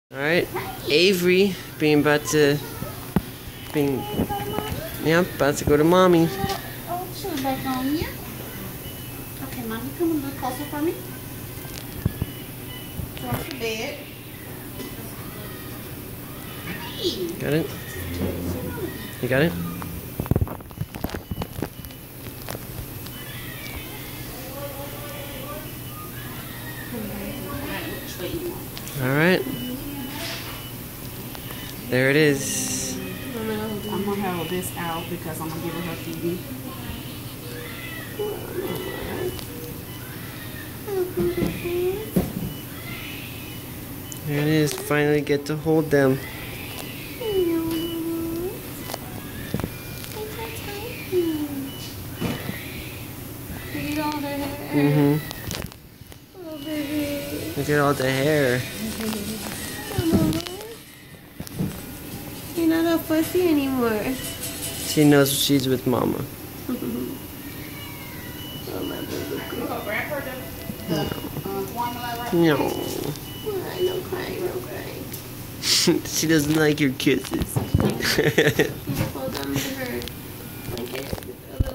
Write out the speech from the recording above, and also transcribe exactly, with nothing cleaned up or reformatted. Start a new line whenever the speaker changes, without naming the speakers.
Alright, Avery being about to being yeah, about to go to mommy.
Oh, should back on you. Okay, mommy, come a little closer for me. Go to bed. Hey.
Got it? You got it? Alright. There it is.
I'm gonna have this out because I'm gonna give her her T V.
There it is. Finally get to hold them. Mm-hmm. Look at all the hair.
You're not a fussy anymore.
She knows she's with mama.
Oh, my baby girl.
No.
No crying, no crying.
She doesn't like your kisses.